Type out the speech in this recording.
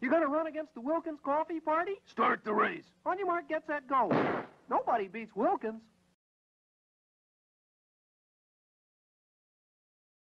You gonna run against the Wilkins coffee party? Start the race. On your mark, get set, go. Nobody beats Wilkins.